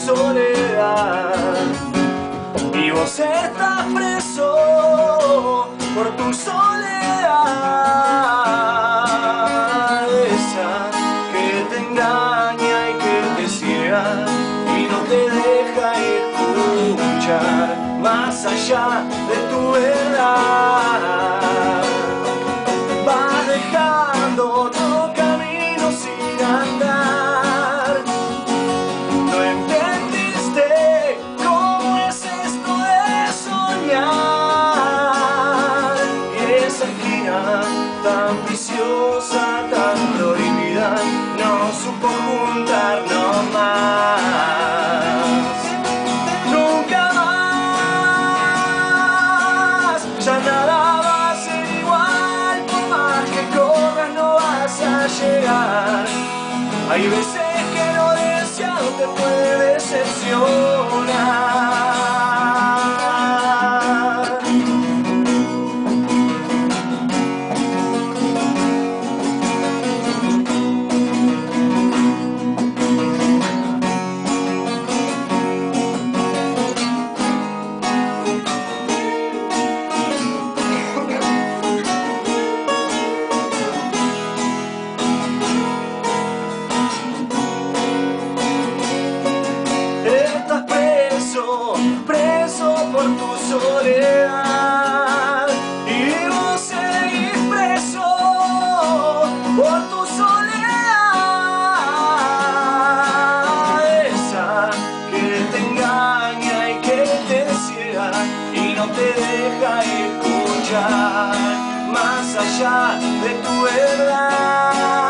soledad. Y vos estás preso por tu soledad, esa que te engaña y que te ciega y no te deja escuchar más allá de tu verdad. Vas dejando otro camino sin andar. No entendiste cómo es esto de soñar. Y esa esquina tan viciosa, tan prohibida, no supo juntarnos más. Nunca más, ya nada va a ser igual. Por más que corras no vas a llegar. Hay veces que lo deseado te puede decepcionar. Estás preso por tu soledad. Y vos seguís preso por tu soledad, esa que te engaña y que te ciega y no te deja escuchar más allá de tu verdad.